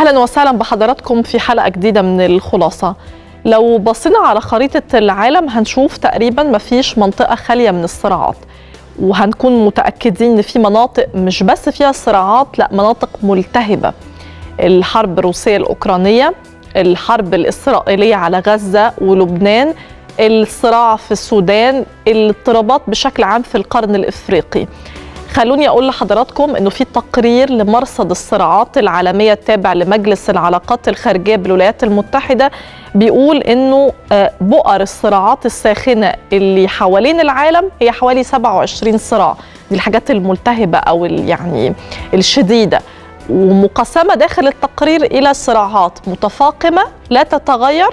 أهلا وسهلا بحضراتكم في حلقة جديدة من الخلاصة. لو بصينا على خريطة العالم هنشوف تقريبا مفيش منطقة خالية من الصراعات، وهنكون متأكدين إن في مناطق مش بس فيها صراعات، لا مناطق ملتهبة. الحرب الروسية الأوكرانية، الحرب الإسرائيلية على غزة ولبنان، الصراع في السودان، الاضطرابات بشكل عام في القرن الإفريقي. خلوني أقول لحضراتكم أنه في تقرير لمرصد الصراعات العالمية التابع لمجلس العلاقات الخارجية بالولايات المتحدة بيقول أنه بؤر الصراعات الساخنة اللي حوالين العالم هي حوالي 27 صراع. دي الحاجات الملتهبة أو يعني الشديدة، ومقسمة داخل التقرير إلى صراعات متفاقمة لا تتغير،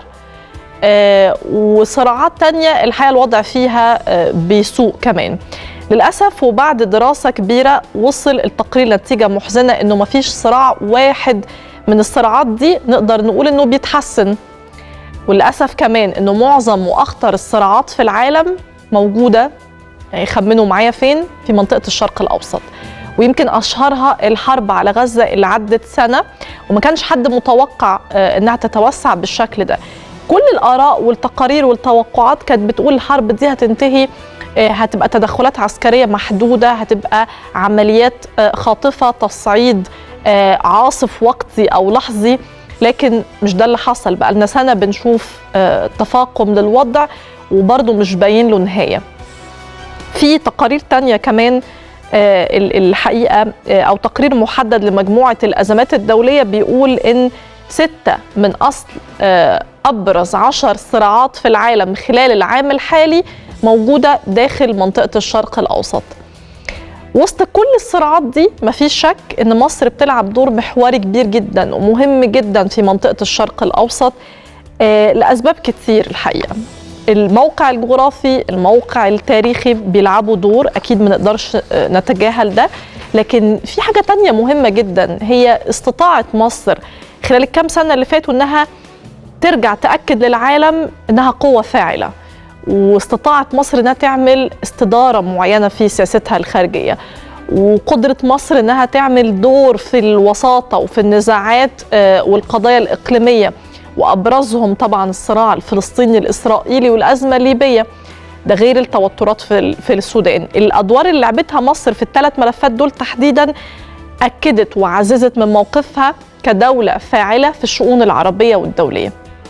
وصراعات تانية الحقيقة الوضع فيها بيسوء كمان للأسف. وبعد دراسة كبيرة وصل التقرير لنتيجة محزنة إنه مفيش صراع واحد من الصراعات دي نقدر نقول إنه بيتحسن، وللأسف كمان إنه معظم وأخطر الصراعات في العالم موجودة، يعني خمنوا معايا فين؟ في منطقة الشرق الأوسط، ويمكن أشهرها الحرب على غزة اللي عدت سنة وما كانش حد متوقع إنها تتوسع بالشكل ده. كل الآراء والتقارير والتوقعات كانت بتقول الحرب دي هتنتهي، هتبقى تدخلات عسكرية محدودة، هتبقى عمليات خاطفة، تصعيد عاصف وقتي أو لحظي، لكن مش ده اللي حصل. بقى لنا سنة بنشوف تفاقم للوضع وبرضه مش باين له نهاية. في تقارير تانية كمان الحقيقة أو تقرير محدد لمجموعة الأزمات الدولية بيقول إن 6 من أصل أبرز 10 صراعات في العالم خلال العام الحالي موجودة داخل منطقة الشرق الأوسط. وسط كل الصراعات دي مفيش شك إن مصر بتلعب دور محوري كبير جدا ومهم جدا في منطقة الشرق الأوسط لأسباب كتير الحقيقة. الموقع الجغرافي، الموقع التاريخي بيلعبوا دور، أكيد ما نقدرش نتجاهل ده، لكن في حاجة تانية مهمة جدا هي استطاعة مصر خلال الكام سنة اللي فاتوا إنها ترجع تأكد للعالم إنها قوة فاعلة، واستطاعت مصر إنها تعمل استدارة معينة في سياستها الخارجية، وقدرة مصر إنها تعمل دور في الوساطة وفي النزاعات والقضايا الإقليمية، وأبرزهم طبعا الصراع الفلسطيني الإسرائيلي والأزمة الليبية، ده غير التوترات في السودان. الأدوار اللي لعبتها مصر في ال3 ملفات دول تحديدا أكدت وعززت من موقفها كدولة فاعلة في الشؤون العربية والدولية.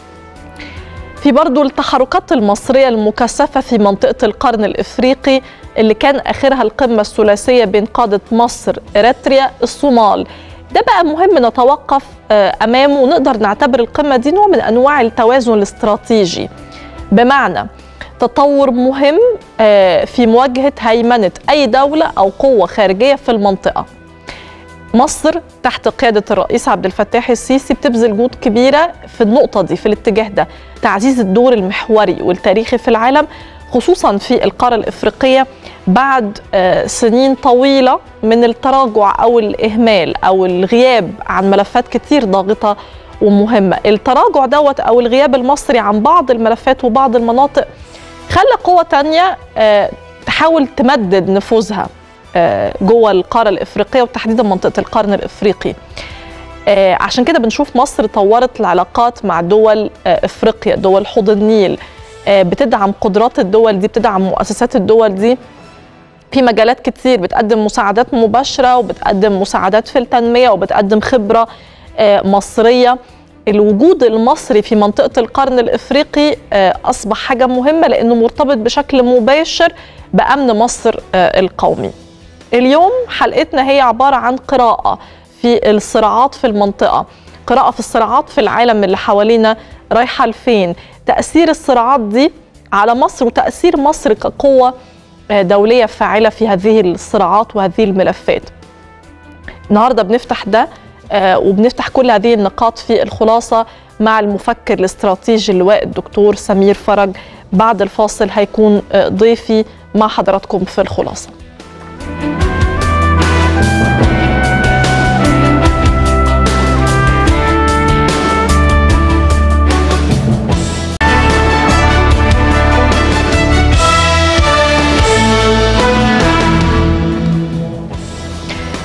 في برضو التحركات المصرية المكثفة في منطقة القرن الإفريقي اللي كان آخرها القمة الثلاثية بين قادة مصر، إريتريا، الصومال. ده بقى مهم نتوقف أمامه ونقدر نعتبر القمة دي نوع من أنواع التوازن الاستراتيجي، بمعنى تطور مهم في مواجهة هيمنة أي دولة أو قوة خارجية في المنطقة. مصر تحت قيادة الرئيس عبد الفتاح السيسي بتبذل جهود كبيرة في النقطة دي، في الاتجاه ده، تعزيز الدور المحوري والتاريخي في العالم، خصوصا في القارة الإفريقية بعد سنين طويلة من التراجع أو الإهمال أو الغياب عن ملفات كتير ضاغطة ومهمة. التراجع دوت أو الغياب المصري عن بعض الملفات وبعض المناطق خلى قوة تانية تحاول تمدد نفوذها جوه القارة الإفريقية وتحديدا منطقة القرن الإفريقي. عشان كده بنشوف مصر طورت العلاقات مع دول إفريقيا، دول حوض النيل، بتدعم قدرات الدول دي، بتدعم مؤسسات الدول دي في مجالات كتير، بتقدم مساعدات مباشرة وبتقدم مساعدات في التنمية وبتقدم خبرة مصرية. الوجود المصري في منطقة القرن الإفريقي أصبح حاجة مهمة لأنه مرتبط بشكل مباشر بأمن مصر القومي. اليوم حلقتنا هي عبارة عن قراءة في الصراعات في المنطقة، قراءة في الصراعات في العالم اللي حوالينا رايحة لفين، تأثير الصراعات دي على مصر وتأثير مصر كقوة دولية فاعلة في هذه الصراعات وهذه الملفات. النهاردة بنفتح ده وبنفتح كل هذه النقاط في الخلاصة مع المفكر الاستراتيجي اللواء الدكتور سمير فرج. بعد الفاصل هيكون ضيفي مع حضراتكم في الخلاصة.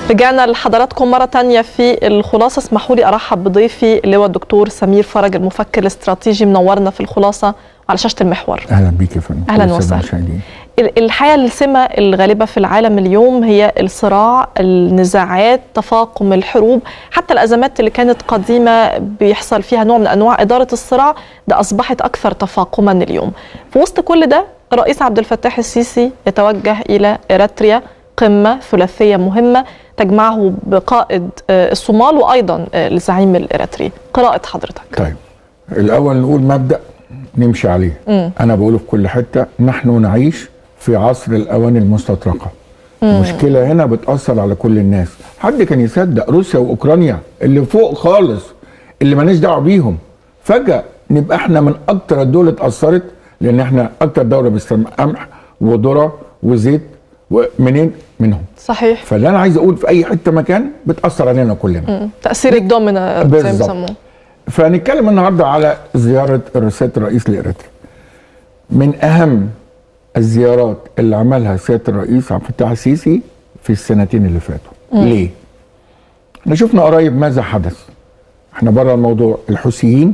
رجعنا لحضراتكم مرة تانية في الخلاصة. اسمحوا لي أرحب بضيفي اللي هو الدكتور سمير فرج، المفكر الاستراتيجي، منورنا في الخلاصة على شاشة المحور. أهلا بيك يا فندم. أهلا وسهلا. الحقيقة السمة الغالبة في العالم اليوم هي الصراع، النزاعات، تفاقم الحروب، حتى الأزمات اللي كانت قديمة بيحصل فيها نوع من أنواع إدارة الصراع، ده أصبحت أكثر تفاقما اليوم. في وسط كل ده الرئيس عبد الفتاح السيسي يتوجه إلى إريتريا، قمة ثلاثية مهمة تجمعه بقائد الصومال وأيضا الزعيم الإريتري. قراءة حضرتك. طيب الأول نقول مبدأ نمشي عليه. أنا بقوله في كل حتة، نحن نعيش في عصر الأواني المستطرقة. المشكلة هنا بتأثر على كل الناس. حد كان يصدق روسيا وأوكرانيا اللي فوق خالص اللي مالناش دعوة بيهم فجأة نبقى احنا من أكتر الدول اتأثرت، لأن احنا أكتر دولة بتستخدم قمح وذرة وزيت ومنين منهم. صحيح. فاللي أنا عايز أقول في أي حتة مكان بتأثر علينا كلنا. تأثير الدومينو زي ما بيسموه. فهنتكلم النهارده على زيارة سيادة الرئيس لإريتريا. من أهم الزيارات اللي عملها سيادة الرئيس عبد الفتاح السيسي في السنتين اللي فاتوا. ليه؟ احنا شفنا قريب ماذا حدث. احنا بره الموضوع، الحوثيين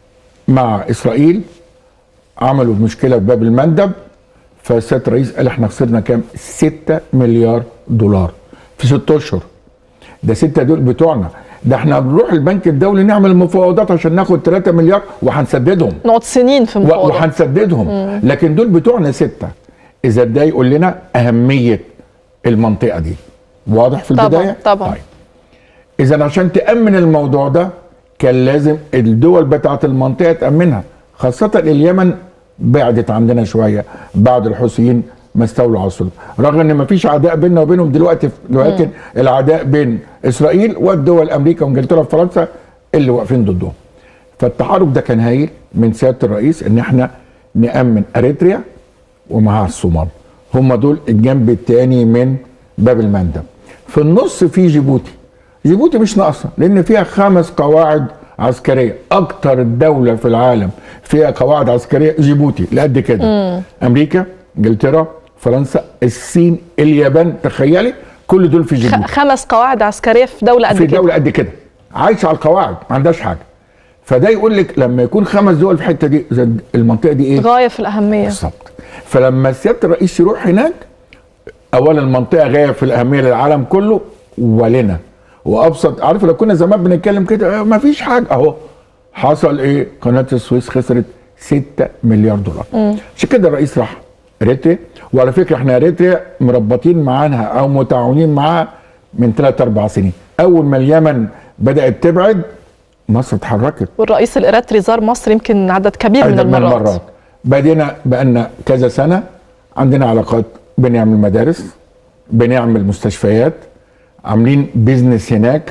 مع إسرائيل عملوا مشكلة في باب المندب، فسيادة الرئيس قال احنا خسرنا كام؟ 6 مليار دولار في 6 أشهر. ده 6 دول بتوعنا، ده احنا بنروح البنك الدولي نعمل مفاوضات عشان ناخد 3 مليار وهنسددهم، نقعد سنين في مفاوضات وهنسددهم. لكن دول بتوعنا 6. اذا ده يقول لنا اهميه المنطقه دي. واضح في البدايه؟ طبعا. طيب اذا عشان تامن الموضوع ده كان لازم الدول بتاعه المنطقه تامنها، خاصه اليمن بعدت عندنا شويه بعد الحوثيين ما استولوا على السلطه، رغم ان ما فيش عداء بيننا وبينهم دلوقتي، ولكن العداء بين اسرائيل والدول امريكا وانجلترا وفرنسا اللي واقفين ضدهم. فالتحرك ده كان هايل من سياده الرئيس ان احنا نامن اريتريا ومعها الصومال، هم دول الجنب الثاني من باب المندب. في النص في جيبوتي. جيبوتي مش ناقصه لان فيها 5 قواعد عسكريه، اكتر دوله في العالم فيها قواعد عسكريه جيبوتي لقد كده. امريكا، انجلترا، فرنسا، الصين، اليابان، تخيلي كل دول في جيبوتي. 5 قواعد عسكريه في دوله قد كده. في دوله قد كده عايشه على القواعد ما عندهاش حاجه. فده يقول لك لما يكون 5 دول في الحته دي، المنطقه دي ايه؟ غايه في الاهميه. بالظبط. فلما سياده الرئيس يروح هناك، اولا المنطقه غايه في الاهميه للعالم كله ولنا. وابسط، عارف لو كنا زمان بنتكلم كده ما فيش حاجه، اهو حصل ايه؟ قناه السويس خسرت 6 مليار دولار. عشان كده الرئيس راح اريتريا. وعلى فكره احنا اريتريا مربطين معاها او متعاونين معاها من 3-4 سنين. اول ما اليمن بدات تبعد مصر اتحركت، والرئيس الاريتري زار مصر يمكن عدد كبير من المرات. بدينا بقالنا كذا سنه عندنا علاقات، بنعمل مدارس، بنعمل مستشفيات، عاملين بيزنس هناك.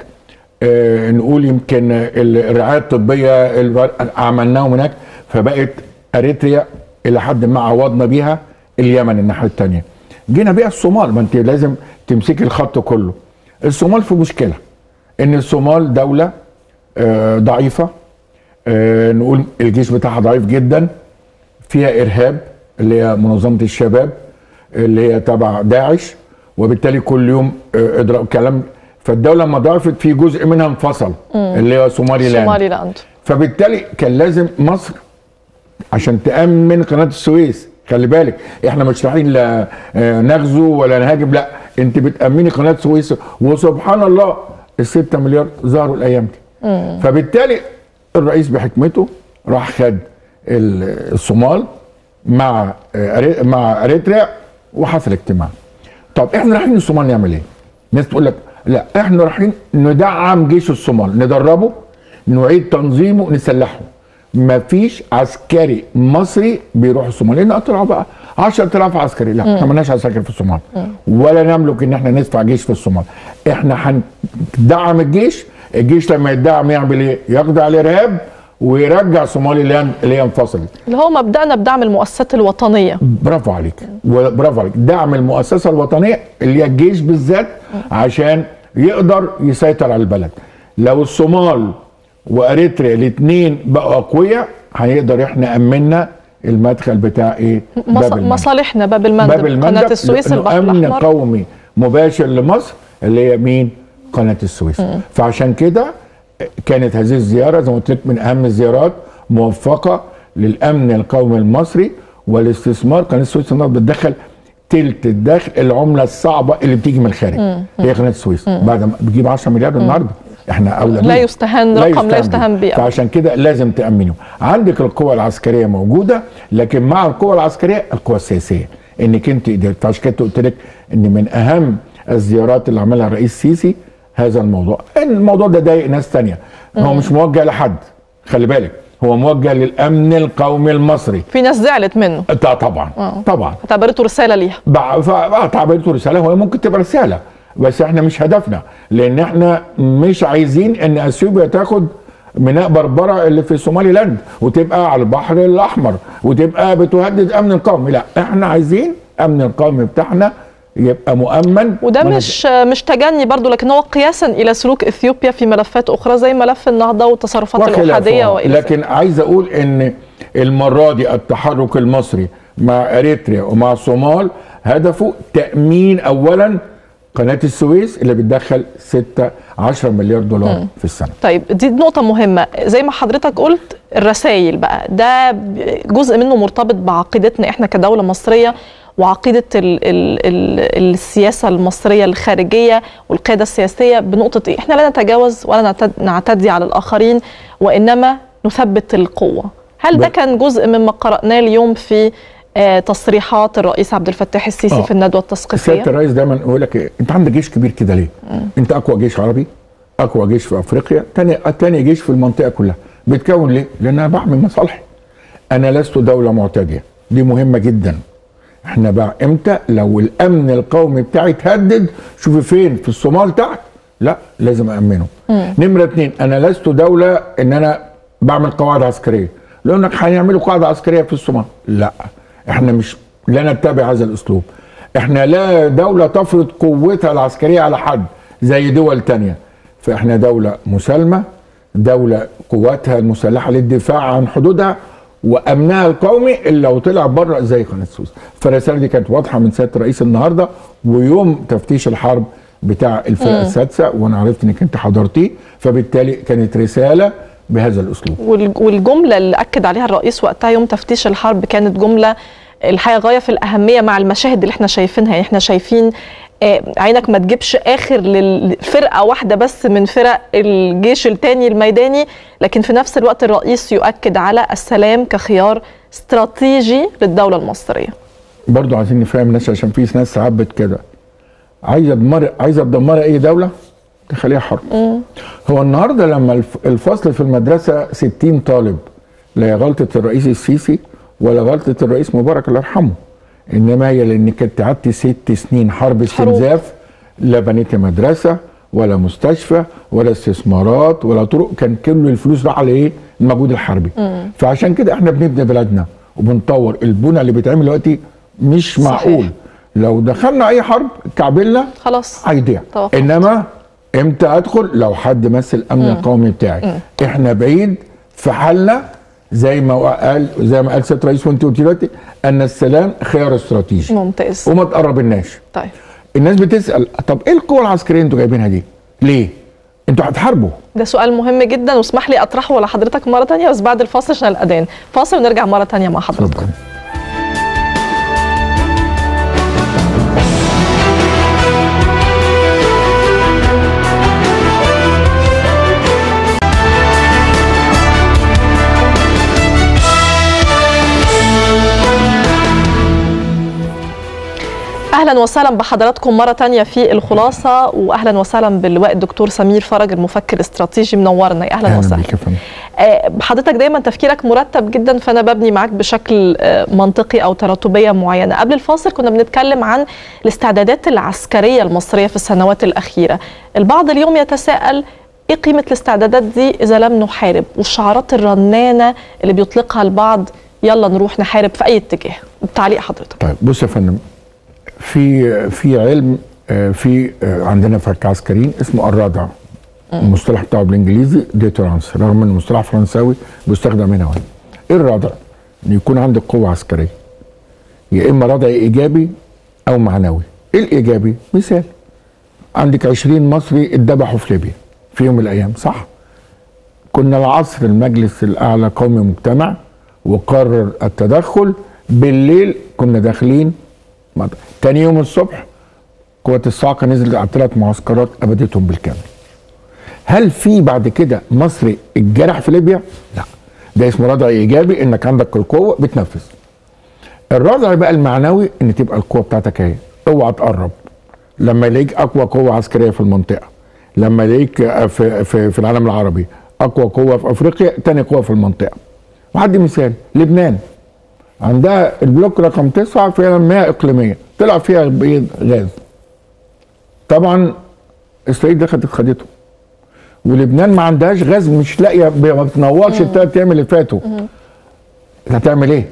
نقول يمكن الرعايه الطبيه عملناهم هناك. فبقت اريتريا الى حد ما عوضنا بيها اليمن الناحيه الثانيه. جينا بيها الصومال، ما انت لازم تمسكي الخط كله. الصومال في مشكله، ان الصومال دوله ضعيفه، نقول الجيش بتاعها ضعيف جدا، فيها ارهاب اللي هي منظمه الشباب اللي هي تبع داعش، وبالتالي كل يوم اضرب كلام. فالدوله لما ضعفت في جزء منها انفصل اللي هي سوماليلاند. فبالتالي كان لازم مصر عشان تامن قناه السويس. خلي بالك احنا مش رايحين لا نغزو ولا نهاجم، لا انت بتامني قناه السويس. وسبحان الله ال6 مليار ظهروا الايام دي. فبالتالي الرئيس بحكمته راح خد الصومال مع اريتريا وحصل اجتماع. طب احنا رايحين الصومال نعمل ايه؟ الناس تقول لك لا احنا رايحين ندعم جيش الصومال، ندربه، نعيد تنظيمه، نسلحه. مفيش عسكري مصري بيروح الصومال، لان طلعوا بقى 10,000 عسكري. لا احنا مالناش عساكر في الصومال، ولا نملك ان احنا ندفع جيش في الصومال. احنا هندعم الجيش. الجيش لما يدعم يعمل ايه؟ يقضي على الارهاب ويرجع صوماليلاند اللي هي انفصلت، اللي هو مبدأنا بدعم المؤسسات الوطنيه. برافو عليك، برافو عليك. دعم المؤسسه الوطنيه اللي هي الجيش بالذات عشان يقدر يسيطر على البلد. لو الصومال واريتريا الاثنين بقوا اقوياء هنقدر احنا امنا المدخل بتاع ايه؟ مصالحنا، باب المندب، قناه السويس، البحر الاحمر. امن الاحمر قومي مباشر لمصر اللي هي مين؟ قناه السويس. فعشان كده كانت هذه الزياره زي ما قلت لك من اهم الزيارات موفقه للامن القومي المصري والاستثمار. قناه السويس النهارده بتدخل تلت الدخل العمله الصعبه اللي بتيجي من الخارج هي قناه السويس. بعد ما بتجيب 10 مليار النهارده احنا اولى لا يستهان، رقم لا يستهان بيه. فعشان كده لازم تامنه. عندك القوى العسكريه موجوده، لكن مع القوى العسكريه القوى السياسيه انك انت قدرت. فعشان كده قلت لك ان من اهم الزيارات اللي عملها الرئيس السيسي هذا الموضوع. الموضوع ده ضايق ناس تانية، هو مش موجه لحد، خلي بالك، هو موجه للامن القومي المصري. في ناس زعلت منه طبعا طبعا اعتبرته رساله ليها. اعتبرته رساله، هو ممكن تبقى رساله بس احنا مش هدفنا، لان احنا مش عايزين ان اثيوبيا تاخد ميناء بربره اللي في سومالي لاند وتبقى على البحر الاحمر وتبقى بتهدد امن القومي. لا، احنا عايزين امن القومي بتاعنا يبقى مؤمن. وده مش تجني برضو، لكن هو قياسا الى سلوك اثيوبيا في ملفات اخرى زي ملف النهضه والتصرفات الاحاديه لكن عايز اقول ان المره دي التحرك المصري مع اريتريا ومع الصومال هدفه تامين اولا قناه السويس اللي بتدخل 10 مليار دولار في السنه. طيب دي نقطه مهمه، زي ما حضرتك قلت الرسائل بقى ده جزء منه مرتبط بعقيدتنا احنا كدوله مصريه وعقيدة السياسة المصرية الخارجية والقيادة السياسية بنقطة إيه؟ إحنا لا نتجاوز ولا نعتدي على الآخرين وإنما نثبت القوة. هل ده كان جزء مما قرأناه اليوم في تصريحات الرئيس عبد الفتاح السيسي في الندوة التثقيفية؟ سيادة الرئيس دايما يقول لك إيه؟ أنت عندك جيش كبير كده ليه؟ أنت أقوى جيش عربي، أقوى جيش في أفريقيا، تاني جيش في المنطقة كلها. بيتكون ليه؟ لأن أنا بعمل مصالحي. أنا لست دولة معتدية، دي مهمة جدا. احنا بقى امتى لو الامن القومي بتاعي اتهدد، شوفي فين في الصومال تحت، لا لازم امنه. نمره 2، انا لست دوله ان انا بعمل قواعد عسكريه، لانك هيعملوا قاعده عسكريه في الصومال، لا احنا مش لا نتبع هذا الاسلوب. احنا لا دوله تفرض قوتها العسكريه على حد زي دول تانية، فاحنا دوله مسالمه، دوله قواتها المسلحه للدفاع عن حدودها وامنها القومي اللي لو طلع بره زي قناه السويس. فالرساله دي كانت واضحه من سياده الرئيس النهارده، ويوم تفتيش الحرب بتاع الفرقه السادسه وانا عرفت انك انت حضرتيه، فبالتالي كانت رساله بهذا الاسلوب. والجمله اللي اكد عليها الرئيس وقتها يوم تفتيش الحرب كانت جمله الحقيقه غايه في الاهميه مع المشاهد اللي احنا شايفينها. يعني احنا شايفين عينك ما تجيبش اخر للفرقه واحده بس من فرق الجيش الثاني الميداني، لكن في نفس الوقت الرئيس يؤكد على السلام كخيار استراتيجي للدوله المصريه. برضو عايزين نفهم الناس، عشان في ناس ساعات كده عايزه تدمر اي دوله تخليها حرب. هو النهارده لما الفصل في المدرسه 60 طالب، لا غلطه الرئيس السيسي ولا غلطه الرئيس مبارك الله يرحمه، انما هي لانك كنت قعدت 6 سنين حرب استنزاف، لا بنيت مدرسه ولا مستشفى ولا استثمارات ولا طرق، كان كل الفلوس راح على ايه؟ المجهود الحربي. فعشان كده احنا بنبني بلدنا وبنطور. البنى اللي بيتعمل دلوقتي مش معقول، لو دخلنا اي حرب كعبلنا خلاص هيضيع. انما امتى ادخل؟ لو حد مثل الامن القومي بتاعي. احنا بعيد في حالنا زي ما قال سيادة الرئيس وانت قلتي دلوقتي ان السلام خيار استراتيجي. ممتاز. وما تقربناش. طيب الناس بتسال طب ايه القوى العسكريه انتوا جايبينها دي؟ ليه؟ انتوا هتحاربوا؟ ده سؤال مهم جدا واسمح لي اطرحه على حضرتك مره ثانيه بس بعد الفاصل عشان الاذان. فاصل ونرجع مره ثانيه مع حضرتك. اهلا وسهلا بحضراتكم مره تانية في الخلاصه، واهلا وسهلا باللواء الدكتور سمير فرج المفكر الاستراتيجي منورنا. اهلا وسهلا. حضرتك دايما تفكيرك مرتب جدا، فانا ببني معاك بشكل منطقي او تراتبيه معينه. قبل الفاصل كنا بنتكلم عن الاستعدادات العسكريه المصريه في السنوات الاخيره. البعض اليوم يتساءل ايه قيمه الاستعدادات دي اذا لم نحارب، والشعارات الرنانه اللي بيطلقها البعض يلا نروح نحارب في اي اتجاه. تعليق حضرتك. طيب بص يا فندم، في علم في عندنا في كعسكريين اسمه الردع. المصطلح بتاعه بالانجليزي ديترانس، رغم ان المصطلح فرنساوي بيستخدم هنا وهنا. ايه الردع؟ ان يكون عندك قوه عسكريه يا اما ردع ايجابي او معنوي. ايه الايجابي؟ مثال عندك 20 مصري اتذبحوا في ليبيا في يوم من الايام، صح؟ كنا العصر المجلس الاعلى قومي مجتمع وقرر التدخل، بالليل كنا داخلين، تاني يوم الصبح قوات الصاعقه نزلت على 3 معسكرات ابدتهم بالكامل. هل في بعد كده مصري اتجرح في ليبيا؟ لا، ده اسمه ردع ايجابي، انك عندك القوه بتنفذ. الردع بقى المعنوي ان تبقى القوه بتاعتك اهي، اوعى تقرب. لما يلاقيك اقوى قوه عسكريه في المنطقه، لما يلاقيك في العالم العربي اقوى قوه في افريقيا، تاني قوه في المنطقه. وهدي مثال، لبنان عندها البلوك رقم 9 فيها مياه اقليميه طلع فيها غاز. طبعا اسرائيل دخلت خدته، ولبنان ما عندهاش غاز، مش لاقيه، ما بتنورش ال3 ايام اللي فاتوا. هتعمل ايه؟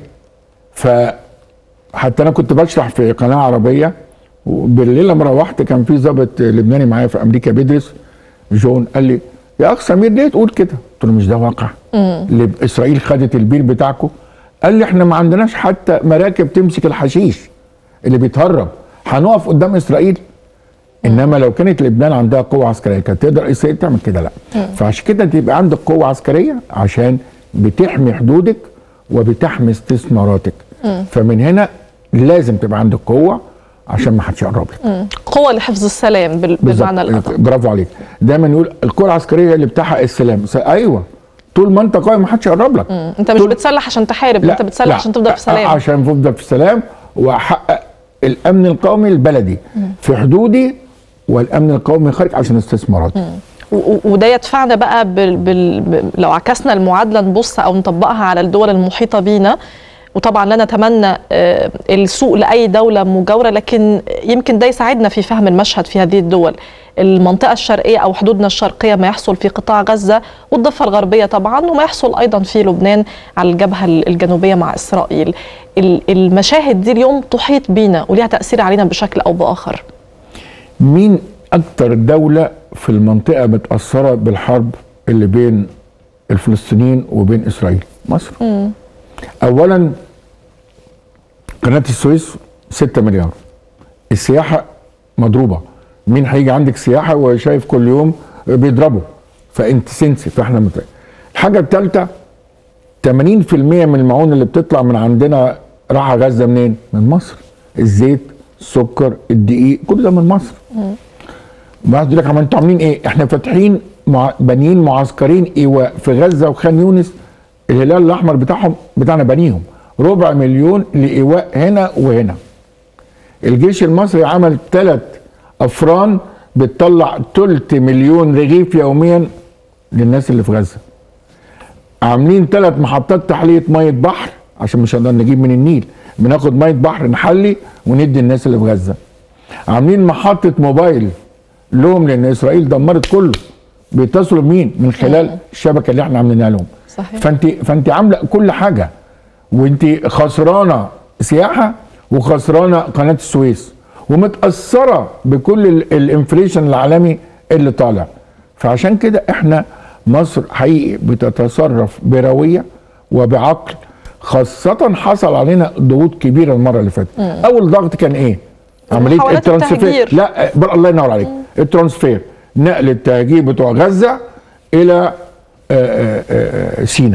فحتى انا كنت بشرح في قناه عربيه، وبالليل لما روحت كان في ضابط لبناني معايا في امريكا بيدرس، جون، قال لي يا اخ سمير ليه تقول كده؟ قلت له مش ده واقع. اسرائيل خدت البير بتاعكم. قال لي احنا ما عندناش حتى مراكب تمسك الحشيش اللي بيتهرب، هنقف قدام اسرائيل؟ انما لو كانت لبنان عندها قوه عسكريه كانت تقدر اسرائيل تعمل كده؟ لا. فعشان كده تبقى عندك قوه عسكريه عشان بتحمي حدودك وبتحمي استثماراتك. فمن هنا لازم تبقى عندك قوه عشان ما حدش يقرب لك. قوه لحفظ السلام بالمعنى الادق. برافو عليك. دايما يقول القوه العسكريه اللي بتحقق السلام. ايوه، طول ما انت قوي ما حدش يقرب لك. انت مش بتسلح عشان تحارب، انت بتسلح عشان تفضل في سلام. عشان تفضل في سلام واحقق الامن القومي البلدي في حدودي، والامن القومي خارج عشان استثماراتي. وده يدفعنا بقى لو عكسنا المعادله نبص او نطبقها على الدول المحيطه بينا، وطبعا لا نتمنى السوء لاي دوله مجاوره، لكن يمكن ده يساعدنا في فهم المشهد في هذه الدول. المنطقه الشرقيه او حدودنا الشرقيه، ما يحصل في قطاع غزه والضفه الغربيه طبعا، وما يحصل ايضا في لبنان على الجبهه الجنوبيه مع اسرائيل. المشاهد دي اليوم تحيط بينا وليها تاثير علينا بشكل او باخر. مين اكتر دوله في المنطقه متاثره بالحرب اللي بين الفلسطينيين وبين اسرائيل؟ مصر. اولا قناه السويس 6 مليار، السياحه مضروبه. مين هيجي عندك سياحه وشايف كل يوم بيضربوا؟ فانت سنسي. فاحنا الحاجه الثالثه 80% من المعونه اللي بتطلع من عندنا راح غزه منين؟ من مصر. الزيت، السكر، الدقيق، كل ده من مصر. بعد لك انتوا عاملين ايه؟ احنا فاتحين بانيين معسكرين ايواء في غزه وخان يونس، الهلال الاحمر بتاعنا بنيهم 250,000 لايواء هنا وهنا. الجيش المصري عمل 3 افران بتطلع 3 مليون رغيف يوميا للناس اللي في غزه. عاملين 3 محطات تحليه ميه بحر عشان مش هنقدر نجيب من النيل، بناخد ميه بحر نحلي وندي الناس اللي في غزه. عاملين محطه موبايل لهم لان اسرائيل دمرت كله، بيتصلوا بمين؟ من خلال الشبكه اللي احنا عاملينها لهم. صحيح. فانت عامله كل حاجه، وانت خسرانه سياحه وخسرانه قناه السويس ومتاثره بكل الانفليشن العالمي اللي طالع. فعشان كده احنا مصر حقيقي بتتصرف برويه وبعقل، خاصه حصل علينا ضغوط كبيره المره اللي فاتت. اول ضغط كان ايه؟ عمليه الترانسفير. لا الله ينور عليك، الترانسفير، نقل التهجير بتوع غزه الى سيناء.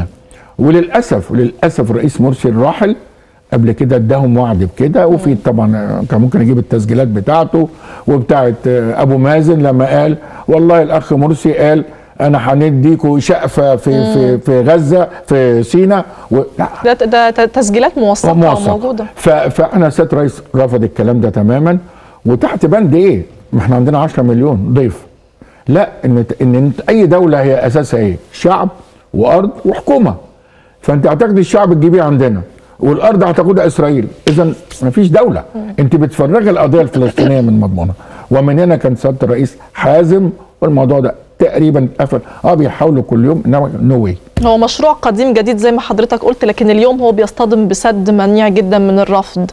وللاسف الرئيس مرسي الراحل قبل كده اداهم وعد بكده، وفي طبعا كان ممكن اجيب التسجيلات بتاعته وبتاعه ابو مازن لما قال والله الاخ مرسي قال انا هنديكوا شقفه في غزه في سيناء ده تسجيلات موثقه موجوده. فاحنا سياده الرئيس رفض الكلام ده تماما. وتحت بند ايه؟ ما احنا عندنا 10 مليون ضيف. لا، ان اي دوله هي اساسها ايه؟ شعب وارض وحكومه. فانت هتاخد الشعب تجيبيه عندنا والارض هتاخدها اسرائيل، اذا ما فيش دوله. انت بتفرغي القضيه الفلسطينيه من مضمونها. ومن هنا كان سياده الرئيس حازم، والموضوع ده تقريبا اتقفل. بيحاولوا كل يوم، انما نو واي. هو مشروع قديم جديد زي ما حضرتك قلت، لكن اليوم هو بيصطدم بسد منيع جدا من الرفض.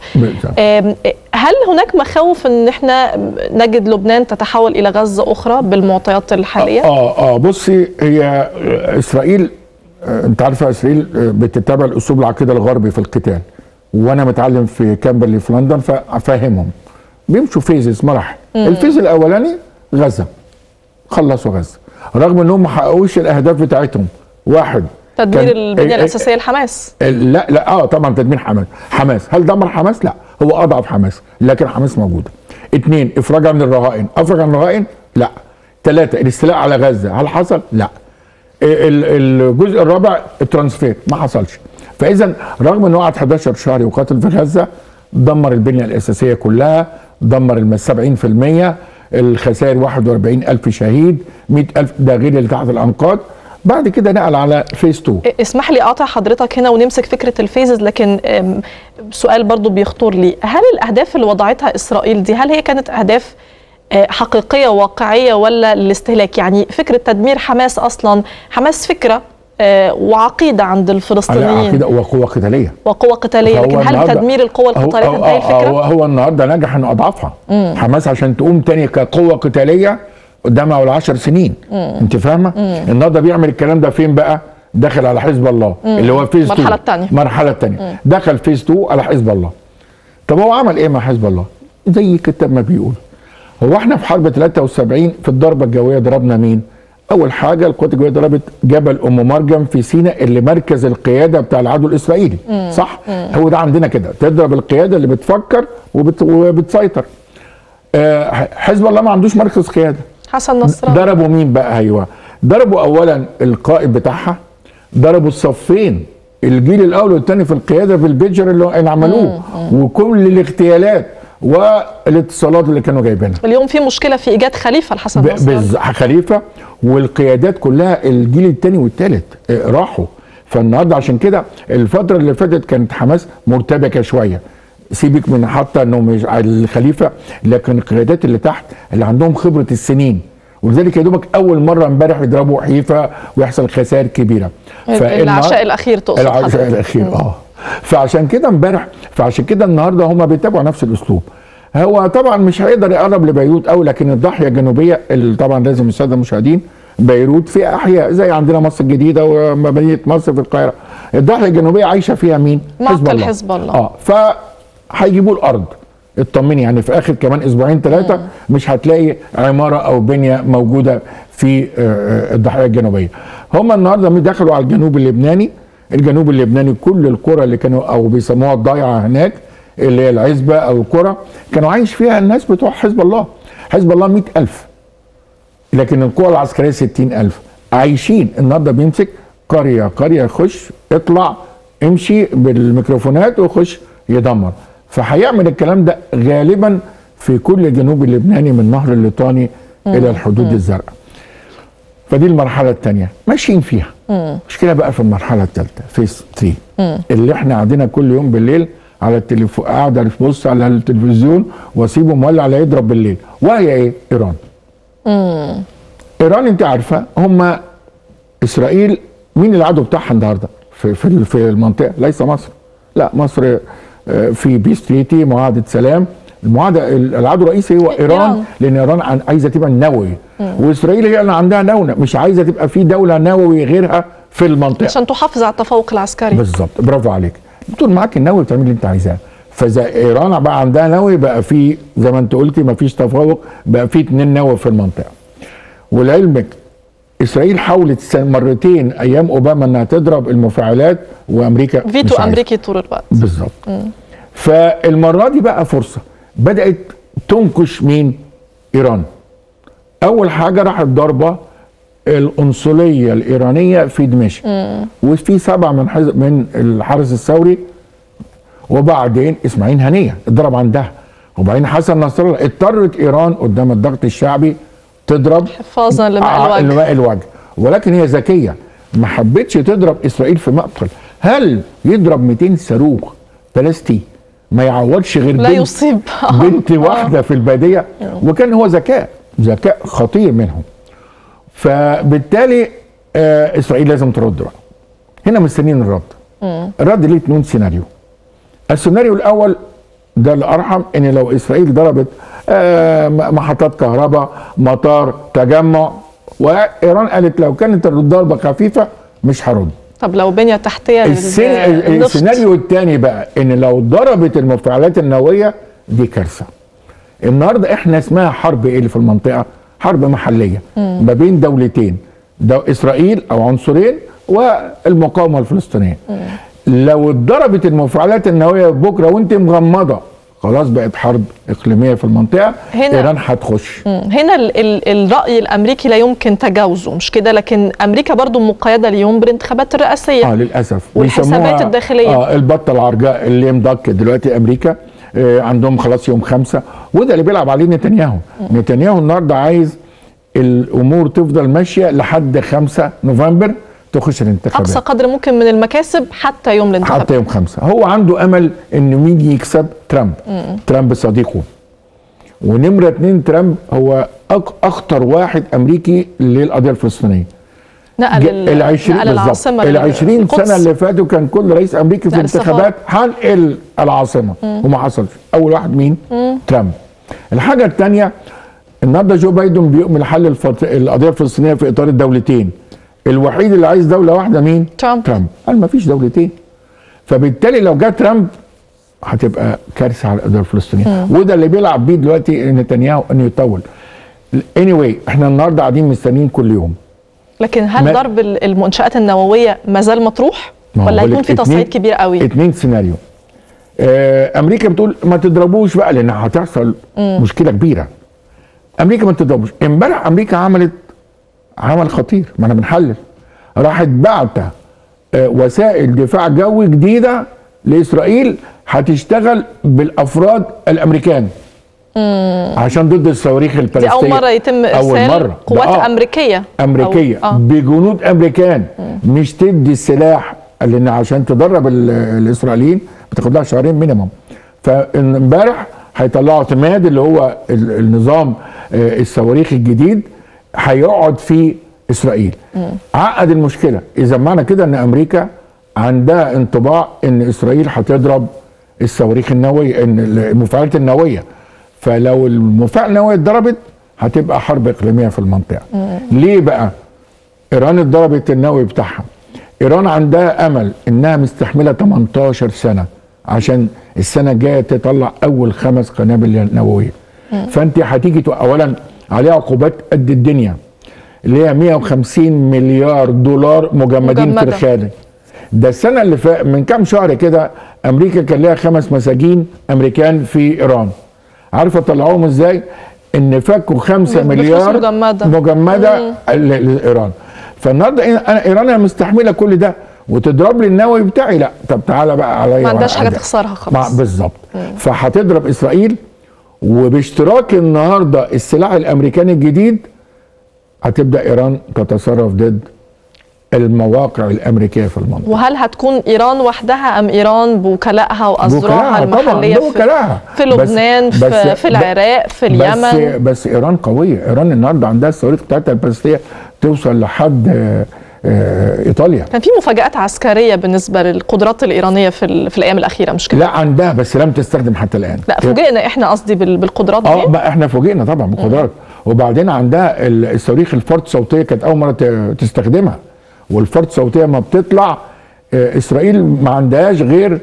هل هناك مخاوف ان احنا نجد لبنان تتحول الى غزه اخرى بالمعطيات الحاليه؟ بصي، هي اسرائيل انت عارفه اسرائيل بتتبع الاسلوب العقيده الغربي في القتال، وانا متعلم في كامبرلي في لندن فافهمهم. بيمشوا فيزز، مراحل. الفيز الاولاني غزه، خلصوا غزه رغم انهم ما حققوش الاهداف بتاعتهم. واحد، تدمير البنيه الاساسيه لحماس. لا طبعا تدمير حماس. هل دمر حماس؟ لا، هو اضعف حماس، لكن حماس موجوده. 2، افراج عن الرهائن. افرج عن الرهائن؟ لا. 3، الاستيلاء على غزه. هل حصل؟ لا. الجزء الرابع الترانسفير، ما حصلش. فاذا رغم انه قعد 11 شهر يقاتل في غزه، دمر البنيه الاساسيه كلها، دمر 70%، الخسائر 41,000 شهيد، 100,000، ده غير اللي تحت الانقاض. بعد كده نقل على فيز 2. اسمح لي اقاطع حضرتك هنا ونمسك فكره الفيزز، لكن سؤال برضو بيخطر لي، هل الاهداف اللي وضعتها اسرائيل دي هل هي كانت اهداف حقيقيه واقعيه ولا الاستهلاك؟ يعني فكره تدمير حماس، اصلا حماس فكره وعقيده عند الفلسطينيين، عقيده وقوه قتاليه. لكن هل تدمير القوى القتاليه كانت هي الفكره؟ هو النهارده نجح انه اضعفها. حماس عشان تقوم تاني كقوه قتاليه قدامها ولا 10 سنين. انت فاهمه؟ النهارده بيعمل الكلام ده فين بقى؟ دخل على حزب الله اللي هو فيز 2، المرحله الثانيه. دخل فيز 2 على حزب الله. طب هو عمل ايه مع حزب الله؟ زي الكتاب ما بيقول. هو احنا في حرب 73 في الضربه الجويه ضربنا مين؟ اول حاجه القوات الجويه ضربت جبل ام مرجم في سيناء اللي مركز القياده بتاع العدو الاسرائيلي. صح؟ هو ده عندنا كده، تضرب القياده اللي بتفكر وبتسيطر. حزب الله ما عندوش مركز قياده. حسن نصر الله ضربوا مين بقى؟ ايوه، ضربوا اولا القائد بتاعها، ضربوا الصفين، الجيل الاول والثاني في القياده في البيجر اللي عملوه، وكل الاغتيالات والاتصالات اللي كانوا جايبينها. اليوم في مشكله في ايجاد خليفه لحسن نصر الله. خليفه، والقيادات كلها الجيل الثاني والثالث راحوا. فالنهارده عشان كده الفتره اللي فاتت كانت حماس مرتبكه شويه. سيبك من حتى انه مش الخليفه، لكن القيادات اللي تحت اللي عندهم خبره السنين، ولذلك يا دوبك اول مره امبارح يضربوا حيفا ويحصل خسائر كبيره. العشاء الاخير تقصد؟ العشاء الاخير فعشان كده امبارح، فعشان كده النهارده هم بيتبعوا نفس الاسلوب. هو طبعا مش هيقدر يقرب لبيروت قوي، لكن الضاحيه الجنوبيه اللي طبعا لازم الساده المشاهدين، بيروت في احياء زي عندنا مصر الجديده ومدينه مصر في القاهره، الضاحيه الجنوبيه عايشه فيها مين؟ حزب الله. فهيجيبوا الارض. اطمني، يعني في اخر كمان اسبوعين 3 مش هتلاقي عماره او بنيه موجوده في الضاحيه الجنوبيه. هم النهارده دخلوا على الجنوب اللبناني. الجنوب اللبناني كل القرى اللي كانوا او بيسموها الضايعه هناك، اللي هي العزبه او القرى، كانوا عايش فيها الناس بتوع حزب الله. حزب الله 100,000، لكن القوى العسكريه 60,000 عايشين. النهارده بيمسك قريه يخش، اطلع امشي بالميكروفونات ويخش يدمر. فهيعمل الكلام ده غالبا في كل الجنوب اللبناني من نهر الليطاني الى الحدود الزرقاء. فدي المرحله الثانيه ماشيين فيها. مشكله بقى في المرحله الثالثه فيز 3 اللي احنا قاعدين كل يوم بالليل على التليفون، قاعد ابص على التلفزيون واسيبه مولع لا يضرب بالليل. وهي ايه؟ ايران. ايران انت عارفه هم اسرائيل مين العدو بتاعها النهارده في المنطقه؟ ليس مصر. لا، مصر في بيس تريتي، معاهده سلام. العدو الرئيسي هو ايران، لان ايران عايزه تبقى نووي، واسرائيل هي اللي عندها نووي، مش عايزه تبقى في دوله نووي غيرها في المنطقه عشان تحافظ على التفوق العسكري. بالظبط، برافو عليك. بتقول معاك النووي بتعمل اللي انت عايزاه. فاذا ايران بقى عندها نووي، بقى في زي ما انت قلتي ما فيش تفوق، بقى في 2 نووي في المنطقه. ولعلمك اسرائيل حاولت مرتين ايام اوباما انها تضرب المفاعلات، وامريكا فيتو امريكي طول الوقت. بالظبط. فالمره دي بقى فرصه، بدات تنكش مين؟ ايران. اول حاجه راحت ضربه القنصليه الايرانيه في دمشق، وفي 7 من الحرس الثوري، وبعدين اسماعيل هنيه اتضرب عندها، وبعدين حسن نصر الله. اضطرت ايران قدام الضغط الشعبي تضرب حفاظا لماء الوجه، ولكن هي ذكيه ما حبتش تضرب اسرائيل في مقتل. هل يضرب 200 صاروخ بلاستي ما يعوضش غير لا يصيب بنت واحده في الباديه؟ وكان هو ذكاء خطير منهم. فبالتالي اسرائيل لازم ترد بقى. هنا مستنيين الرد. الرد ليه 2 سيناريو. السيناريو الاول ده الارحم، ان لو اسرائيل ضربت محطات كهرباء، مطار، تجمع، وايران قالت لو كانت الضربه خفيفه مش هرد. طب لو بنيه تحتيه السيناريو الثاني بقى ان لو ضربت المفاعلات النوويه، دي كارثه. النهارده احنا اسمها حرب ايه اللي في المنطقه؟ حرب محليه ما بين دولتين، اسرائيل او عنصرين والمقاومه الفلسطينيه. لو اتضربت المفاعلات النوويه بكره وانت مغمضه، خلاص بقت حرب اقليميه في المنطقه، ايران هتخش. هنا الراي الامريكي لا يمكن تجاوزه، مش كده؟ لكن امريكا برضو مقيده اليوم بالانتخابات الرئاسيه للاسف، والحسابات الداخليه. البطه العرجاء اللي مضك دلوقتي امريكا عندهم خلاص يوم 5، وده اللي بيلعب عليه نتنياهو. نتنياهو النهارده عايز الامور تفضل ماشيه لحد 5 نوفمبر تخش الانتخابات، اقصى قدر ممكن من المكاسب حتى يوم الانتخابات، حتى يوم 5. هو عنده امل ان مين يكسب؟ ترامب. ترامب صديقه، ونمره 2 ترامب هو اخطر واحد امريكي للقضيه الفلسطينيه. نقل العاصمه ال20 سنه اللي فاتوا كان كل رئيس امريكي في الانتخابات هنقل العاصمه وما حصلش. اول واحد مين؟ ترامب. الحاجه الثانيه، النهارده جو بايدن بيؤمن حل القضيه الفلسطينيه في اطار الدولتين. الوحيد اللي عايز دوله واحده مين؟ ترامب. قال ما فيش دولتين. فبالتالي لو جه ترامب هتبقى كارثه على القضيه الفلسطينيه، وده اللي بيلعب بيه دلوقتي نتنياهو انه يطول. anyway احنا النهارده قاعدين مستنيين كل يوم. لكن هل ضرب المنشآت النوويه ما زال مطروح؟ ولا هيكون في تصعيد كبير قوي؟ 2 سيناريو. امريكا بتقول ما تضربوش بقى لان هتحصل مشكله كبيره. امريكا ما تضربوش. امبارح امريكا عمل خطير، ما انا بنحلل، راحت بعتة وسائل دفاع جوي جديده لاسرائيل هتشتغل بالافراد الامريكان عشان ضد الصواريخ الفلسطينيه. دي اول مره يتم ارسال قوات امريكيه بجنود امريكان، مش تدي السلاح لان عشان تدرب الاسرائيليين بتاخد لها شهرين مينيمم. فامبارح هيطلعوا اعتماد اللي هو النظام الصواريخ الجديد هيقعد في اسرائيل. عقد المشكله. اذا معنى كده ان امريكا عندها انطباع ان اسرائيل هتضرب الصواريخ النوويه، ان المفاعلات النوويه. فلو المفاعل النووي اتضربت هتبقى حرب اقليميه في المنطقه. ليه بقى؟ ايران اتضربت النووي بتاعها. ايران عندها امل انها مستحمله 18 سنه عشان السنه الجايه تطلع اول 5 قنابل نوويه. فانت هتيجي اولا عليها عقوبات قد الدنيا اللي هي 150 مليار دولار مجمدين في الخارج. ده السنه اللي فات من كام شهر كده امريكا كان لها 5 مساجين امريكان في ايران. عارفه طلعوهم ازاي؟ ان فكوا 5 مليار مجمده لايران. فالنهارده ايران مستحمله كل ده وتضرب لي النووي بتاعي؟ لا. طب تعالى بقى عليا، ما عندهاش حاجه تخسرها خلاص. بالظبط. فهتضرب اسرائيل، وباشتراك النهارده السلاح الامريكاني الجديد هتبدا ايران تتصرف ضد المواقع الامريكيه في المنطقه. وهل هتكون ايران وحدها ام ايران بوكلائها واذرعها المحليه في لبنان، في العراق، في اليمن؟ بس ايران قويه. ايران النهارده عندها الصواريخ بتاعتها البالستيه توصل لحد ايطاليا. كان في مفاجآت عسكريه بالنسبه للقدرات الايرانيه في الايام الاخيره، مش كده؟ لا عندها، بس لم تستخدم حتى الان. لا فوجئنا احنا، قصدي بالقدرات دي. ما احنا فوجئنا طبعا بالقدرات. وبعدين عندها الصواريخ الفرد صوتيه كانت اول مره تستخدمها، والفرد صوتيه ما بتطلع اسرائيل ما عندهاش غير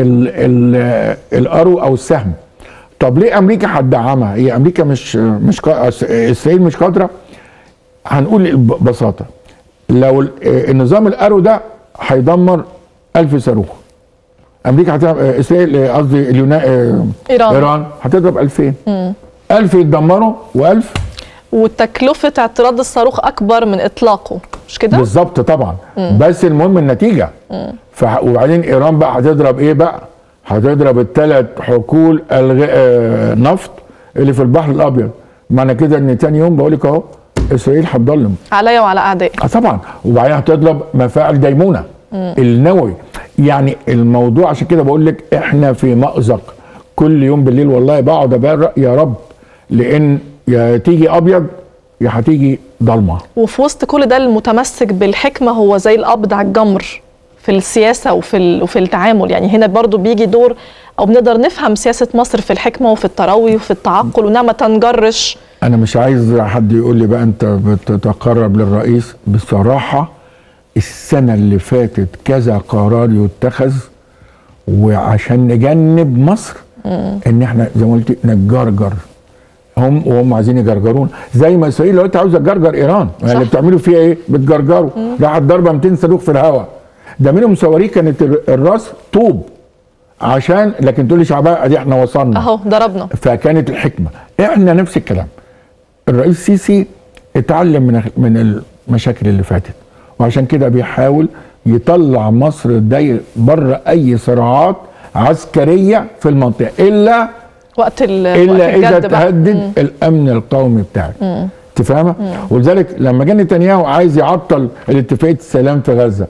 الارو او السهم. طب ليه امريكا هتدعمها؟ هي امريكا مش اسرائيل مش قادره. هنقول ببساطه، لو النظام الارو ده هيدمر 1000 صاروخ، امريكا اسرائيل قصدي ايران هتضرب 2000. 1000 يتدمروا و1000، وتكلفه اعتراض الصاروخ اكبر من اطلاقه، مش كده؟ بالظبط طبعا. بس المهم النتيجه. وبعدين ايران بقى هتضرب ايه بقى؟ هتضرب ال3 حقول نفط اللي في البحر الابيض. معنى كده ان تاني يوم بقول لك اهو اسرائيل هتضلم عليا وعلى اعدائي. طبعا. وبعدين هتضرب مفاعل ديمونه النووي. يعني الموضوع عشان كده بقول لك احنا في مأزق. كل يوم بالليل والله بقعد ابرق يا رب، لان يا تيجي ابيض يا هتيجي ضلمه. وفي وسط كل ده المتمسك بالحكمه هو زي القبض على الجمر في السياسه وفي التعامل. يعني هنا برضو بيجي دور، او بنقدر نفهم سياسه مصر في الحكمه وفي التروي وفي التعقل وانها ما تنجرش. انا مش عايز حد يقول لي بقى انت بتتقرب للرئيس. بصراحه السنه اللي فاتت كذا قرار يتخذ وعشان نجنب مصر ان احنا زي ما قلت نتجرجر وهم عايزين يجرجرونا زي ما اسرائيل دلوقتي عاوزه تجرجر ايران. اللي بتعملوا فيها ايه؟ بتجرجروا. راحت ضربه 200 صاروخ في الهواء، ده منهم صواريخ كانت الراس طوب عشان، لكن تقول لي شعبها ادي احنا وصلنا اهو ضربنا. فكانت الحكمه. احنا نفس الكلام. الرئيس السيسي اتعلم من المشاكل اللي فاتت، وعشان كده بيحاول يطلع مصر داير بره اي صراعات عسكريه في المنطقه الا وقت اذا تهدد الامن القومي بتاعك. انت فاهمه؟ ولذلك لما جه نتنياهو عايز يعطل اتفاقيه السلام في غزه،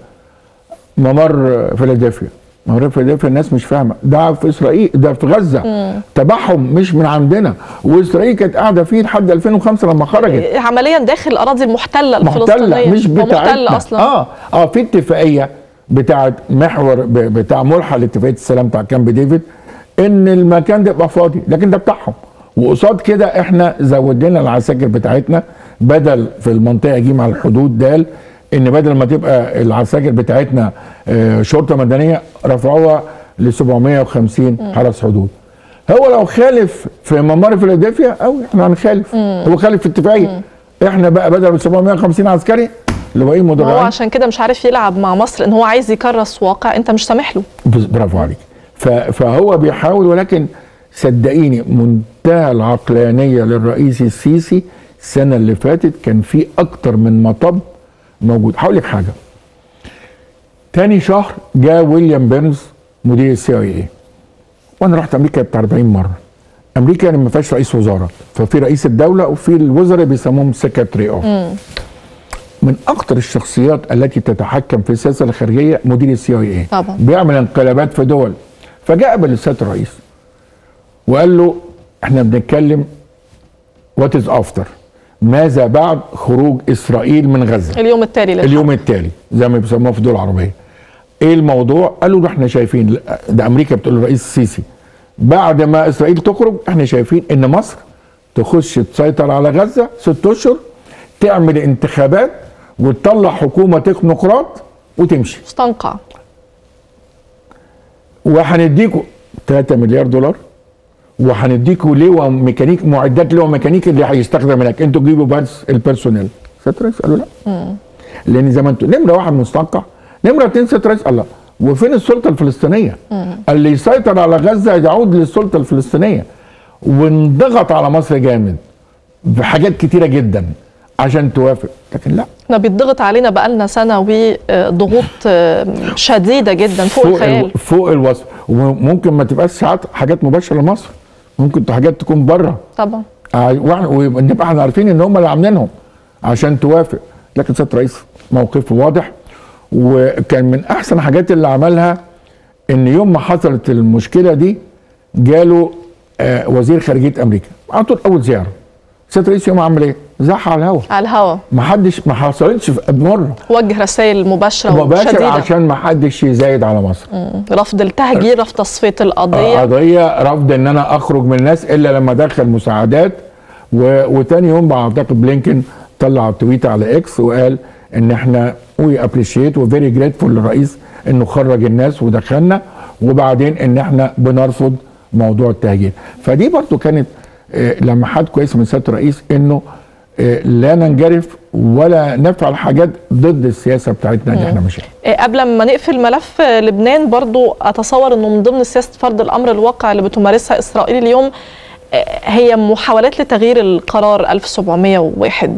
ممر فيلادلفيا الناس مش فاهمه، ده في اسرائيل، ده في غزه تبعهم مش من عندنا، واسرائيل كانت قاعده فيه لحد 2005 لما خرجت عمليا داخل الاراضي المحتله الفلسطينيه مش بتاعتنا اصلا. في اتفاقيه بتاعت محور بتاع ملحق لاتفاقيه السلام بتاع كامب ديفيد ان المكان ده يبقى فاضي، لكن ده بتاعهم. وقصاد كده احنا زودنا العساكر بتاعتنا، بدل في المنطقه جيم على الحدود دال، ان بدل ما تبقى العساكر بتاعتنا شرطه مدنيه رفعوها ل 750 حرس حدود. هو لو خالف في ممر فيلادلفيا او احنا هنخالف، هو خالف في اتفاقيه، احنا بقى بدل 750 عسكري اللي هو ايه مدرعين. هو عشان كده مش عارف يلعب مع مصر، ان هو عايز يكرس واقع انت مش سامح له. برافو عليك. فهو بيحاول، ولكن صدقيني منتهى العقلانيه للرئيس السيسي. السنه اللي فاتت كان في اكتر من مطب موجود. هقول لك حاجه، تاني شهر جاء ويليام بيرنز مدير السي اي اي، وانا رحت امريكا بتاع 40 مره. امريكا يعني ما فيهاش رئيس وزاره، ففي رئيس الدوله وفي الوزراء بيسموهم سكرتري اوف. من اكتر الشخصيات التي تتحكم في السياسه الخارجيه مدير السي اي اي، طبعا بيعمل انقلابات في دول. فجاء قبل سياده الرئيس وقال له احنا بنتكلم وات از افتر، ماذا بعد خروج اسرائيل من غزه؟ اليوم التالي زي ما بيسموها في الدول العربيه. ايه الموضوع؟ قالوا له احنا شايفين، ده امريكا بتقول للرئيس السيسي بعد ما اسرائيل تخرج احنا شايفين ان مصر تخش تسيطر على غزه 6 اشهر، تعمل انتخابات وتطلع حكومه تكنوقراط وتمشي. مستنقع. وهنديكوا 3 مليار دولار، وهنديكوا لواء ميكانيك، معدات لواء ميكانيكي اللي هيستخدم هناك، انتوا تجيبوا بس البيرسونيل. سياده الرئيس قالوا لا. لان زي ما انتوا نمره 1 مستنقع، نمره 2 سياده الرئيس الله وفين السلطه الفلسطينيه؟ اللي يسيطر على غزه يعود للسلطه الفلسطينيه. وانضغط على مصر جامد بحاجات كتيره جدا عشان توافق، لكن لا. احنا بيتضغط علينا بقالنا سنه وضغوط شديده جدا فوق الخيال، فوق الوصف. وممكن ما تبقاش ساعات حاجات مباشره لمصر، ممكن حاجات تكون بره طبعا، ونبقى احنا عارفين ان هم اللي عاملينهم عشان توافق. لكن سياده الرئيس موقفه واضح، وكان من احسن حاجات اللي عملها ان يوم ما حصلت المشكله دي جاله وزير خارجيه امريكا على طول اول زياره. سياده الرئيس يوم عمل ايه؟ زح على الهوا. ما حصلتش مره. وجه رسائل مباشره وشديده عشان ما حدش يزايد على مصر. رفض التهجير، رفض تصفيه قضيه، رفض ان انا اخرج من الناس الا لما ادخل مساعدات. وتاني يوم اعتقد بلينكن طلع تويته على اكس وقال ان احنا وي ابريشيت وفيري جريتفول للرئيس انه خرج الناس ودخلنا، وبعدين ان احنا بنرفض موضوع التهجير. فدي برضو كانت لمحات كويسه من سياده الرئيس انه لا ننجرف ولا نفعل حاجات ضد السياسه بتاعتنا اللي احنا ماشيين. قبل ما نقفل ملف لبنان، برضو اتصور انه من ضمن سياسه فرض الامر الواقع اللي بتمارسها اسرائيل اليوم هي محاولات لتغيير القرار 1701.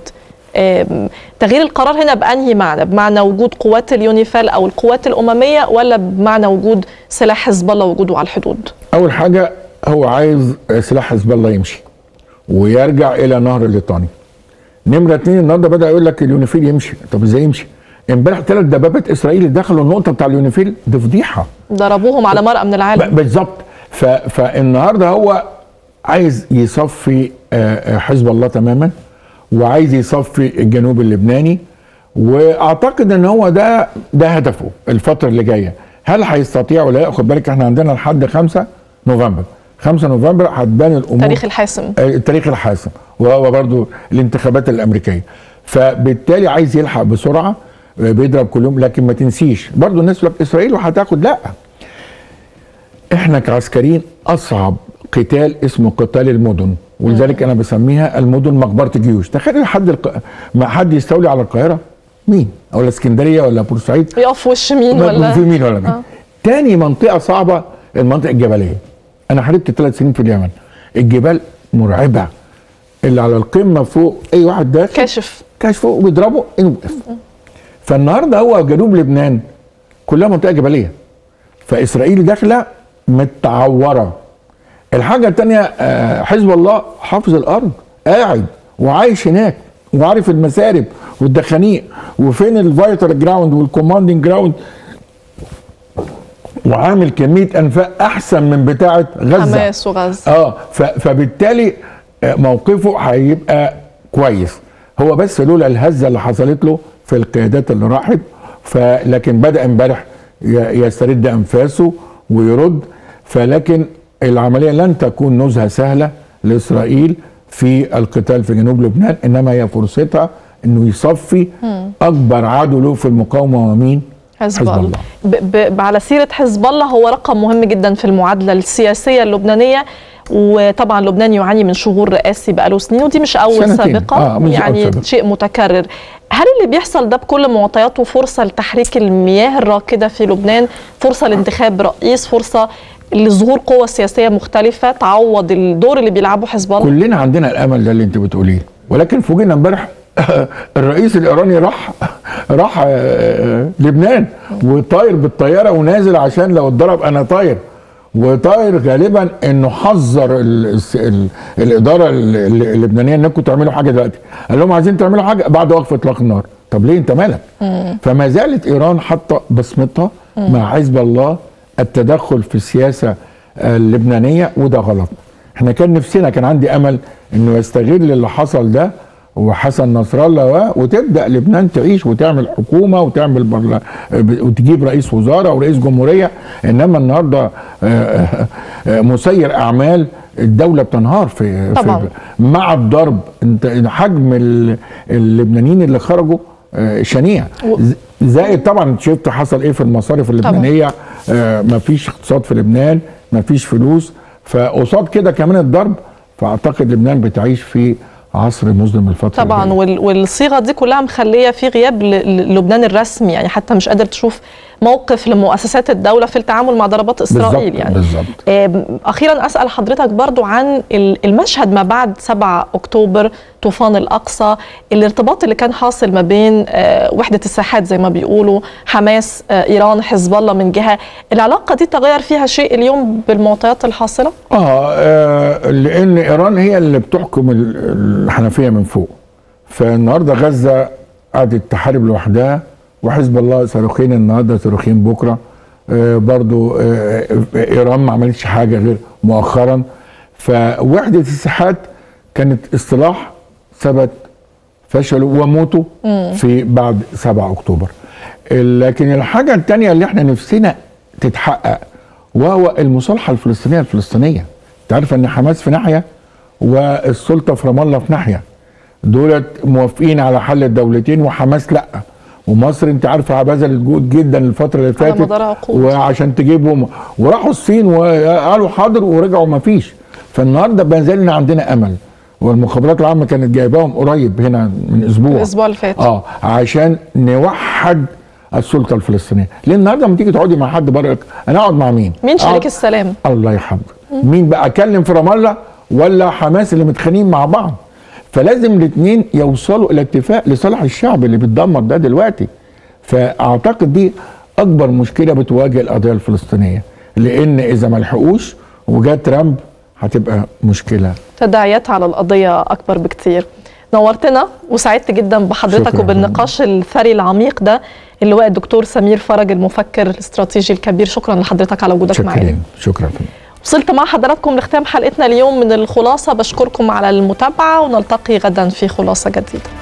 تغيير القرار هنا بأنهي معنى؟ بمعنى وجود قوات اليونيفيل او القوات الامميه، ولا بمعنى وجود سلاح حزب الله وجوده على الحدود؟ اول حاجه هو عايز سلاح حزب الله يمشي ويرجع الى نهر الليطاني. نمره 2 النهارده بدا يقول لك اليونيفيل يمشي. طب ازاي يمشي؟ امبارح 3 دبابات اسرائيل دخلوا النقطه بتاع اليونيفيل، دي فضيحه. ضربوهم على مرأى من العالم بالظبط. فالنهارده هو عايز يصفي حزب الله تماما، وعايز يصفي الجنوب اللبناني، واعتقد ان هو ده هدفه الفتره اللي جايه. هل هيستطيع ولا لا؟ خد بالك احنا عندنا لحد 5 نوفمبر. 5 نوفمبر هتبان الامور، التاريخ الحاسم، وهو برضو الانتخابات الامريكيه. فبالتالي عايز يلحق بسرعه، بيضرب كل يوم. لكن ما تنسيش برضو الناس تقول لك اسرائيل وهتاخد، لا، احنا كعسكريين اصعب قتال اسمه قتال المدن ولذلك انا بسميها المدن مقبره الجيوش. تخيل ما حد يستولي على القاهره، مين؟ ولا اسكندريه ولا بورسعيد، يقف في وش مين ولا في مين ولا مين. تاني منطقه صعبه المنطقه الجبليه. انا حاربت 3 سنين في اليمن، الجبال مرعبه، اللي على القمه فوق اي واحد داخل كاشف فوق وبيضربه انه وقف. فالنهارده هو جنوب لبنان كلها منطقه جبليه، فاسرائيل داخله متعوره. الحاجه الثانيه حزب الله حافظ الارض، قاعد وعايش هناك وعارف المسارب والدخانيق وفين الفايتال جراوند والكوماندنج جراوند، وعامل كميه انفاق احسن من بتاعه غزه حماس وغزه. فبالتالي موقفه هيبقى كويس. هو بس لولا الهزه اللي حصلت له في القيادات اللي راحت، لكن بدا امبارح يسترد انفاسه ويرد. فلكن العمليه لن تكون نزهه سهله لاسرائيل في القتال في جنوب لبنان، انما هي فرصتها انه يصفي اكبر عدو له في المقاومه ومين؟ حزب الله. على سيره حزب الله، هو رقم مهم جدا في المعادله السياسيه اللبنانيه، وطبعا لبنان يعاني من شغور رئاسي بقاله سنين، ودي مش اول سابقه، يعني شيء متكرر. هل اللي بيحصل ده بكل معطياته فرصه لتحريك المياه الراكده في لبنان، فرصه لانتخاب رئيس، فرصه لظهور قوة سياسية مختلفة تعوض الدور اللي بيلعبه حزب الله؟ كلنا عندنا الامل ده اللي انت بتقوليه، ولكن فوجئنا امبارح الرئيس الايراني راح لبنان وطاير بالطياره ونازل عشان لو اتضرب انا طاير، وطاير غالبا انه حذر الاداره اللبنانيه انكم تعملوا حاجه دلوقتي، قال لهم عايزين تعملوا حاجه بعد وقف اطلاق النار. طب ليه انت مالك؟ فما زالت ايران حاطه بصمتها مع حزب الله التدخل في السياسه اللبنانيه، وده غلط. احنا كان عندي امل انه يستغل اللي حصل ده وحسن نصر الله وتبدا لبنان تعيش وتعمل حكومه وتعمل وتجيب رئيس وزراء ورئيس جمهوريه. انما النهارده مسير اعمال الدوله بتنهار في مع الضرب. انت حجم اللبنانيين اللي خرجوا شنيع، زائد طبعا شفت حصل ايه في المصارف اللبنانيه. مفيش اقتصاد في لبنان، مفيش فلوس، فقصاد كده كمان الضرب. فاعتقد لبنان بتعيش في عصر مظلم الفترة طبعا. والصيغه دي كلها مخليه في غياب لبنان الرسمي، يعني حتى مش قادر تشوف موقف لمؤسسات الدوله في التعامل مع ضربات اسرائيل. يعني بالظبط. اخيرا اسال حضرتك برضو عن المشهد ما بعد 7 اكتوبر، طوفان الاقصى، الارتباط اللي كان حاصل ما بين وحده الساحات زي ما بيقولوا، حماس، ايران، حزب الله من جهه، العلاقه دي تغير فيها شيء اليوم بالمعطيات الحاصله؟ لان ايران هي اللي بتحكم الحنفيه من فوق. فالنهارده غزه قعدت تحارب لوحدها، وحزب الله صاروخين النهارده صاروخين بكره. برضو ايران ما عملتش حاجه غير مؤخرا. فوحده الساحات كانت اصطلاح ثبت فشلوا وموتوا في بعد 7 اكتوبر. لكن الحاجه الثانيه اللي احنا نفسنا تتحقق وهو المصالحه الفلسطينيه. انت عارف ان حماس في ناحيه والسلطه في رام الله في ناحيه، دولت موافقين على حل الدولتين وحماس لا. ومصر انت عارفه بذلت جهد جدا الفتره اللي فاتت وعشان تجيبهم، وراحوا الصين وقالوا حاضر ورجعوا ما فيش. فالنهارده ما زالنا عندنا امل، والمخابرات العامه كانت جايباهم قريب هنا من الاسبوع اللي فات عشان نوحد السلطه الفلسطينيه. لان النهارده لما تيجي تقعدي مع حد بره انا اقعد مع مين؟ شريك السلام؟ الله يرحمه. مين بقى اكلم في رام الله ولا حماس اللي متخانقين مع بعض؟ فلازم الاثنين يوصلوا الى اتفاق لصالح الشعب اللي بيتدمر ده دلوقتي. فاعتقد دي اكبر مشكله بتواجه القضيه الفلسطينيه، لان اذا ما لحقوش وجاء ترامب هتبقى مشكله. تداعيات على القضيه اكبر بكتير. نورتنا وسعدت جدا بحضرتك وبالنقاش الثري العميق ده. اللواء الدكتور سمير فرج، المفكر الاستراتيجي الكبير، شكرا لحضرتك على وجودك معنا. شكرا. وصلت مع حضراتكم لختام حلقتنا اليوم من الخلاصة. بشكركم على المتابعة ونلتقي غدا في خلاصة جديدة.